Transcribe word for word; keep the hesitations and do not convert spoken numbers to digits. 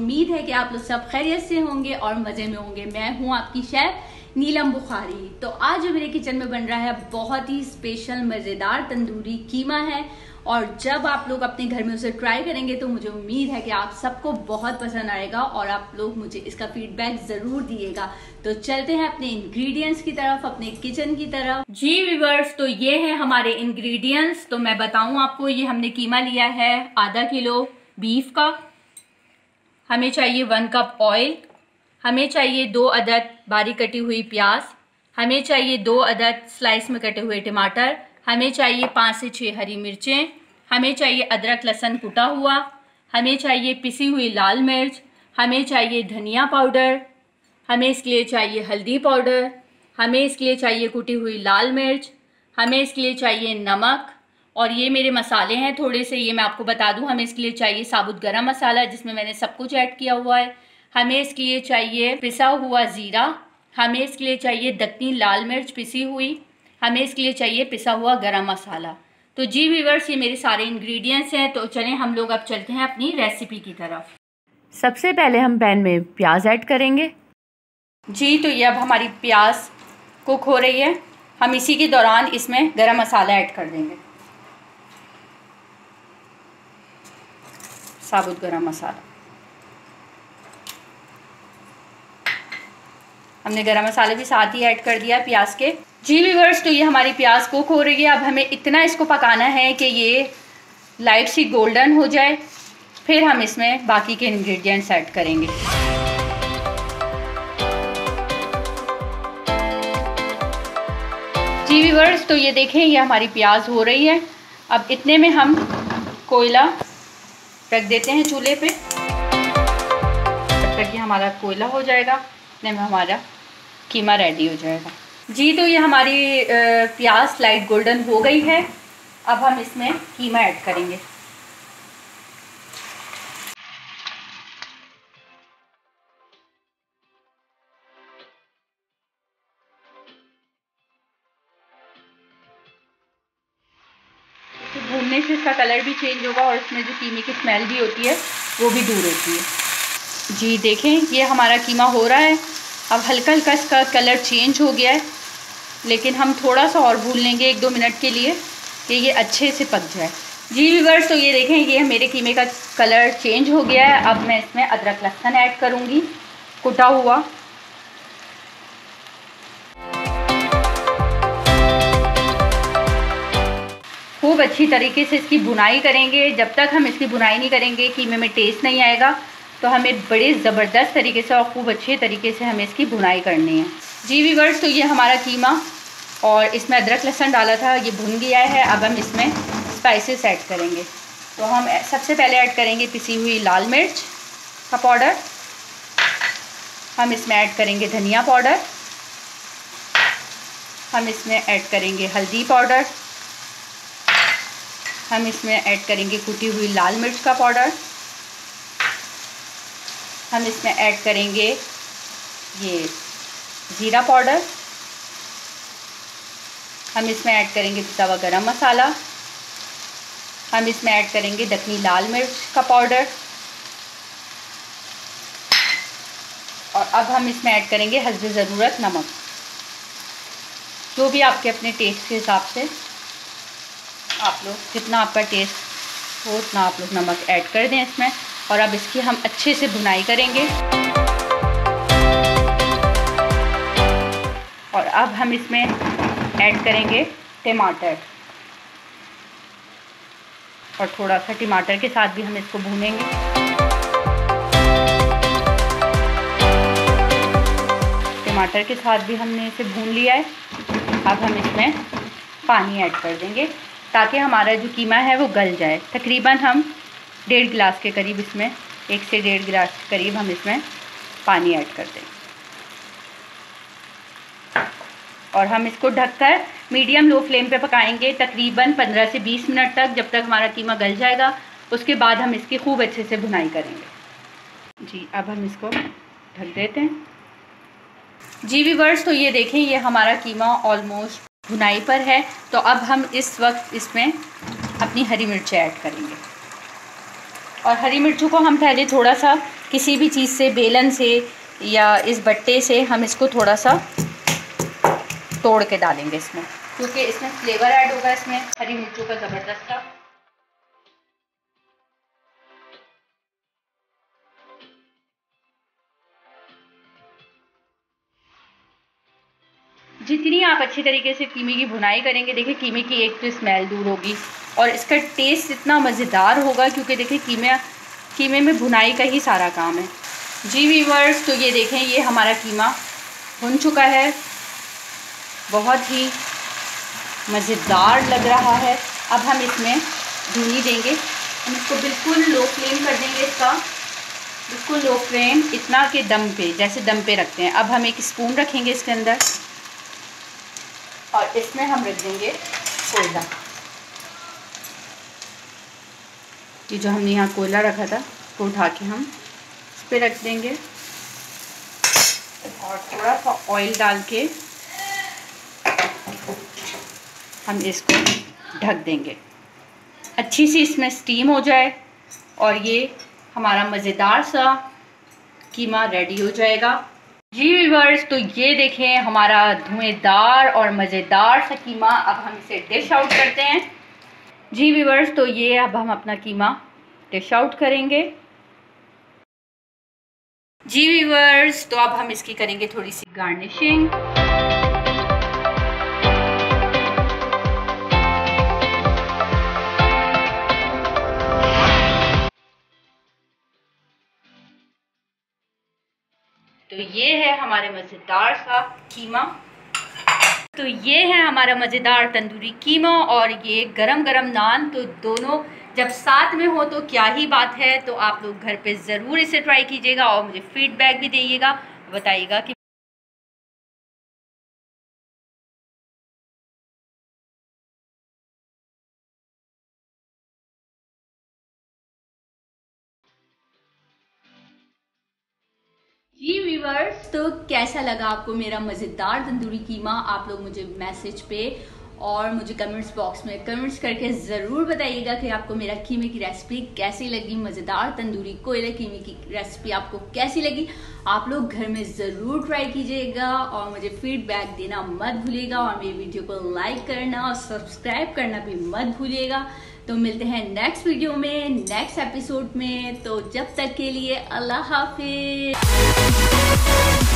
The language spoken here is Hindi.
उम्मीद है कि आप लोग सब खैरियत से होंगे और मजे में होंगे। मैं हूं आपकी शेफ नीलम बुखारी। तो आज जो मेरे किचन में बन रहा है बहुत ही स्पेशल मजेदार तंदूरी कीमा है, और जब आप लोग अपने घर में उसे ट्राई करेंगे तो मुझे उम्मीद है कि आप सबको बहुत पसंद आएगा और आप लोग मुझे इसका फीडबैक जरूर दिएगा। तो चलते हैं अपने इंग्रेडिएंट्स की तरफ, अपने किचन की तरफ। जी व्यूअर्स, तो ये है हमारे इंग्रेडिएंट्स। तो मैं बताऊं आपको, ये हमने कीमा लिया है आधा किलो बीफ का। हमें चाहिए वन कप ऑयल, हमें चाहिए दो अदद बारीक कटी हुई प्याज, हमें चाहिए दो अदद स्लाइस में कटे हुए टमाटर, हमें चाहिए पाँच से छः हरी मिर्चें, हमें चाहिए अदरक लहसुन कुटा हुआ, हमें चाहिए पिसी हुई लाल मिर्च, हमें चाहिए धनिया पाउडर, हमें इसके लिए चाहिए हल्दी पाउडर, हमें इसके लिए चाहिए कुटी हुई लाल मिर्च, हमें इसके लिए चाहिए नमक। और ये मेरे मसाले हैं थोड़े से, ये मैं आपको बता दूं। हमें इसके लिए चाहिए साबुत गरम मसाला जिसमें मैंने सब कुछ ऐड किया हुआ है, हमें इसके लिए चाहिए पिसा हुआ ज़ीरा, हमें इसके लिए चाहिए दक्कनी लाल मिर्च पिसी हुई, हमें इसके लिए चाहिए पिसा हुआ गरम मसाला। तो जी व्यूअर्स, ये मेरे सारे इंग्रेडिएंट्स हैं। तो चलें हम लोग अब चलते हैं अपनी रेसिपी की तरफ। सबसे पहले हम पैन में प्याज ऐड करेंगे। जी, तो ये अब हमारी प्याज कुक हो रही है। हम इसी के दौरान इसमें गरम मसाला ऐड कर देंगे, साबुत गरम मसाला। हमने गरम मसाले भी साथ ही ऐड कर दिया प्याज के। जी व्यूअर्स, तो ये हमारी प्याज कुक हो रही है। अब हमें इतना इसको पकाना है कि ये लाइट सी गोल्डन हो जाए, फिर हम इसमें बाकी के इंग्रेडिएंट्स ऐड करेंगे। जी व्यूअर्स, तो ये देखें, ये हमारी प्याज हो रही है। अब इतने में हम कोयला रख देते हैं चूल्हे पे, तब तक ये हमारा कोयला हो जाएगा, इतने में हमारा कीमा रेडी हो जाएगा। जी, तो ये हमारी प्याज लाइट गोल्डन हो गई है। अब हम इसमें कीमा ऐड करेंगे। भूनने से इसका कलर भी चेंज होगा और इसमें जो कीमे की स्मेल भी होती है वो भी दूर होती है। जी देखें, ये हमारा कीमा हो रहा है। अब हल्का हल्का इसका कलर चेंज हो गया है, लेकिन हम थोड़ा सा और भून लेंगे एक दो मिनट के लिए कि ये अच्छे से पक जाए। जी व्यूअर्स, तो ये देखें, ये मेरे कीमे का कलर चेंज हो गया है। अब मैं इसमें अदरक लहसुन ऐड करूँगी कुटा हुआ। खूब अच्छी तरीके से इसकी भुनाई करेंगे। जब तक हम इसकी भुनाई नहीं करेंगे कीमे में टेस्ट नहीं आएगा। तो हमें बड़े ज़बरदस्त तरीके से और खूब अच्छे तरीके से हमें इसकी भुनाई करनी है। जी व्यूअर्स, तो ये हमारा कीमा और इसमें अदरक लहसुन डाला था, ये भुन गया है। अब हम इसमें स्पाइसेस ऐड करेंगे। तो हम सबसे पहले ऐड करेंगे पिसी हुई लाल मिर्च का पाउडर, हम इसमें ऐड करेंगे धनिया पाउडर, हम इसमें ऐड करेंगे हल्दी पाउडर, हम इसमें ऐड करेंगे कुटी हुई लाल मिर्च का पाउडर, हम इसमें ऐड करेंगे ये ज़ीरा पाउडर, हम इसमें ऐड करेंगे पिसा हुआ गरम मसाला, हम इसमें ऐड करेंगे दक्कनी लाल मिर्च का पाउडर, और अब हम इसमें ऐड करेंगे हस्बे ज़रूरत नमक। जो भी आपके अपने टेस्ट के हिसाब से आप लोग, जितना आपका टेस्ट हो उतना आप लोग नमक ऐड कर दें इसमें। और अब इसकी हम अच्छे से भुनाई करेंगे। और अब हम इसमें ऐड करेंगे टमाटर, और थोड़ा सा टमाटर के साथ भी हम इसको भूनेंगे। टमाटर के साथ भी हमने इसे भून लिया है। अब हम इसमें पानी ऐड कर देंगे ताकि हमारा जो कीमा है वो गल जाए। तकरीबन हम डेढ़ गिलास के करीब इसमें, एक से डेढ़ गिलास के करीब हम इसमें पानी ऐड कर देंगे। और हम इसको ढककर मीडियम लो फ्लेम पे पकाएंगे तकरीबन पंद्रह से बीस मिनट तक, जब तक हमारा कीमा गल जाएगा। उसके बाद हम इसकी खूब अच्छे से भुनाई करेंगे। जी, अब हम इसको ढक देते हैं। जी व्यूअर्स, तो ये देखें, ये हमारा कीमा ऑलमोस्ट भुनाई पर है। तो अब हम इस वक्त इसमें अपनी हरी मिर्चें ऐड करेंगे, और हरी मिर्चों को हम पहले थोड़ा सा किसी भी चीज़ से, बेलन से या इस बट्टे से हम इसको थोड़ा सा तोड़ के डालेंगे इसमें, क्योंकि इसमें फ्लेवर ऐड होगा इसमें हरी मिर्चों का ज़बरदस्त सा। जितनी आप अच्छी तरीके से कीमे की भुनाई करेंगे, देखिए कीमे की एक तो स्मेल दूर होगी और इसका टेस्ट इतना मज़ेदार होगा, क्योंकि देखिए कीमे कीमे में भुनाई का ही सारा काम है। जी व्यूअर्स, तो ये देखें, ये हमारा कीमा भुन चुका है, बहुत ही मज़ेदार लग रहा है। अब हम इसमें भूनी देंगे, हम इसको बिल्कुल लो फ्लेम कर देंगे, इसका बिल्कुल लो फ्लेम, इतना कि दम पे, जैसे दम पे रखते हैं। अब हम एक स्पून रखेंगे इसके अंदर और इसमें हम रख देंगे कोयला। ये जो हमने यहाँ कोयला रखा था वो उठा के हम इस पर रख देंगे और थोड़ा सा ऑयल डाल के हम इसको ढक देंगे, अच्छी सी इसमें स्टीम हो जाए और ये हमारा मज़ेदार सा कीमा रेडी हो जाएगा। जी व्यूअर्स, तो ये देखें हमारा धुएंदार और मज़ेदार सा कीमा। अब हम इसे डिश आउट करते हैं। जी व्यूअर्स, तो ये अब हम अपना कीमा डिश आउट करेंगे। जी व्यूअर्स, तो अब हम इसकी करेंगे थोड़ी सी गार्निशिंग। तो ये है हमारे मज़ेदार सा कीमा। तो ये है हमारा मज़ेदार तंदूरी कीमा और ये गरम गरम नान, तो दोनों जब साथ में हो तो क्या ही बात है। तो आप लोग घर पे ज़रूर इसे ट्राई कीजिएगा और मुझे फीडबैक भी दीजिएगा, बताइएगा कि जी व्यूअर्स, तो कैसा लगा आपको मेरा मज़ेदार तंदूरी कीमा। आप लोग मुझे मैसेज पे और मुझे कमेंट्स बॉक्स में कमेंट्स करके ज़रूर बताइएगा कि आपको मेरा कीमे की रेसिपी कैसी लगी। मज़ेदार तंदूरी कोयले कीमे की रेसिपी आपको कैसी लगी। आप लोग घर में ज़रूर ट्राई कीजिएगा और मुझे फीडबैक देना मत भूलिएगा और मेरी वीडियो को लाइक करना और सब्सक्राइब करना भी मत भूलिएगा। तो मिलते हैं नेक्स्ट वीडियो में, नेक्स्ट एपिसोड में। तो जब तक के लिए अल्लाह हाफिज।